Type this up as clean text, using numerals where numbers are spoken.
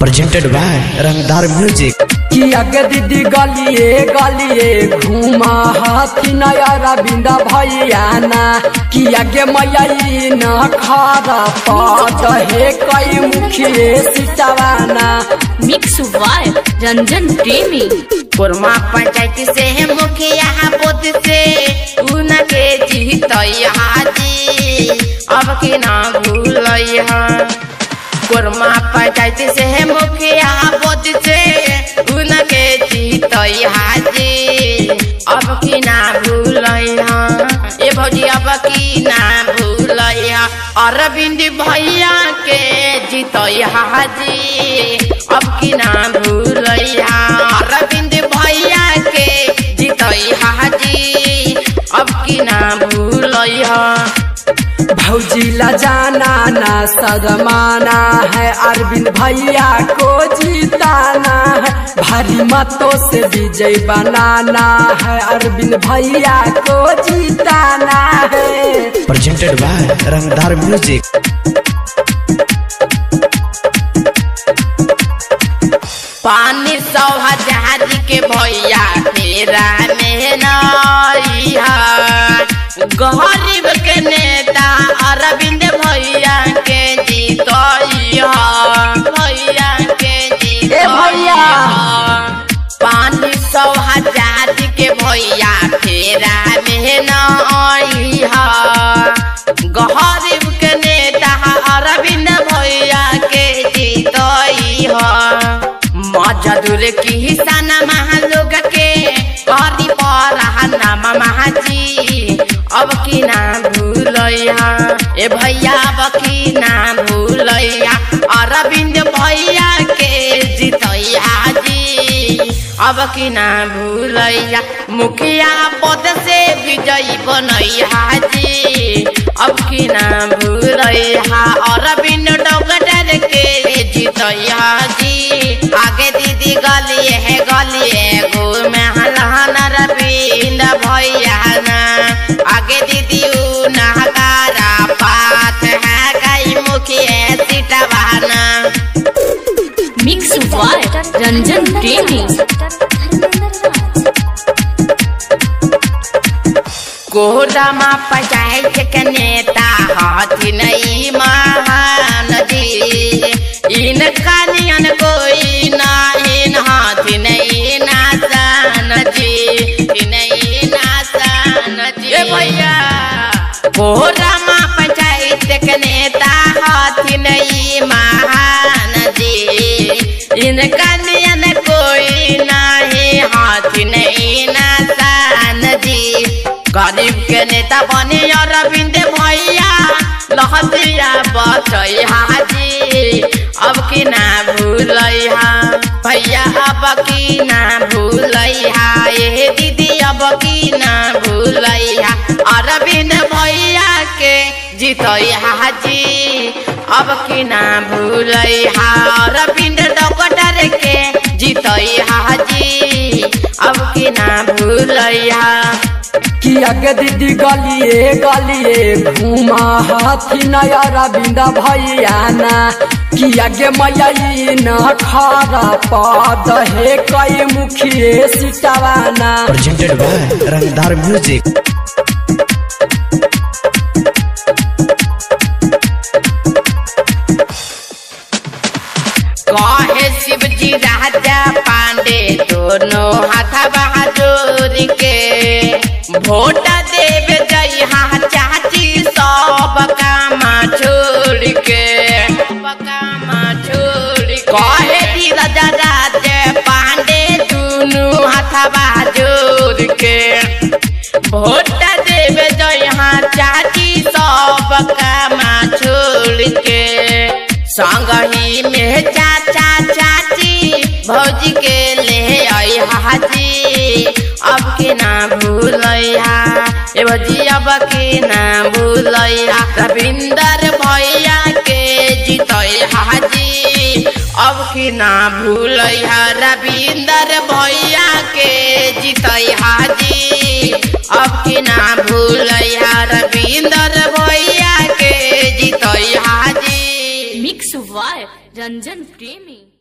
presented by Rangdar music. कि आगे दीदी गलिए गलिए घूमा हाथी नया रविंदा भैया ना कि आगे मैया न खारा पाद है कई मुखिए सिटवाना मिक्स वाय रंजन प्रेमी। कुरमा पंचायत से है मुखिया बुद्ध से उनके जीत हाजी अब के ना भूल। कुरमा पंचायत से है मुखिया बुद्ध से उनके जीत हाजी अब की ना भूल। ये भौजी अब की ना भूल। अरविंद भैया के जीत हाजी अब की ना भूल। अरविंद भैया के जीत हाजी अब की ना भूल। भौजी ला जाना ना शर्माना है अरविंद भैया को जीताना है भारी मतों से विजय बनाना है अरविंद भैया को जीताना है। presented by Rangdar music. पानी 100,000 के भैया तेरा में नैया गरीब के नेता अरविंद भैया के जीतैया भैया के जीतैया। पानी 100,000 के भैया तेरा में नैया गरीब के नेता अरविंद भैया के जीतैया। मजदूर किसान महालोग के करी पर नाम महाजी अब की ना भूलैया। ए भैया अब की ना भूलैया अरविंद भैया के जीतैया जी अब की ना भूलैया। मुखिया पद से विजयी बनैया जी अब की ना भूलैया अरविंद डॉक्टर के जीतैया जी। आगे दीदी गलिए है गलिए घूमे हलहन रविंद भैया ना आगे दीदी नहकारा पात है कई मुखिया सिटवाना मिक्स वाय रंजन प्रेमी। कोरमा पंचायत के नेता हाथी नहीं महान जी इनका नियन कोई ना इन हाथी नहीं नासान जी नहीं नासान जी। भैया कोरमा पंचायत के नेता हाथी नहीं महान जी इनका नियन कोई नहीं हाथी नहीं नासान जी। गरीब के नेता बने अरविंद भैया लहतिया बचै हाजी अब की ना भूलैया भैया अब की ना भूलैया। ये दीदी अब की ना भूलैया अरविंद भैया के जीतै हाजी अब की ना भूलैया अरविंद डॉक्टर के जीतै हाजी अब की ना भूलैया। कि आगे दीदी गलिए गलिए घूमा हाथी नया रविंदा भैया ना कि आगे मैया न खारा पाद है कई मुखिए सिटवाना presented by रंगदार म्यूजिक। कहे शिवजी राजा पांडे दोनों हाथ बहादुर के वोट देव जय चाची सब काम छोड़ के कहे धीरज राजा पांडे दोनों हाथ बहादुर के वोट देव जय चाची सब काम छोड़ के। संग ही में चाचा चाची भौजी के ले आई हाजी अब के ना भूलैया ए भौजी अब के ना भूलैया रविंदर भैया के जीतै हाजी अब के ना भूलैया रविंदर भैया के जीतै हाजी अब के ना भूलैया रविंदर भैया के जीतै हाजी। मिक्स वाय रंजन प्रेमी।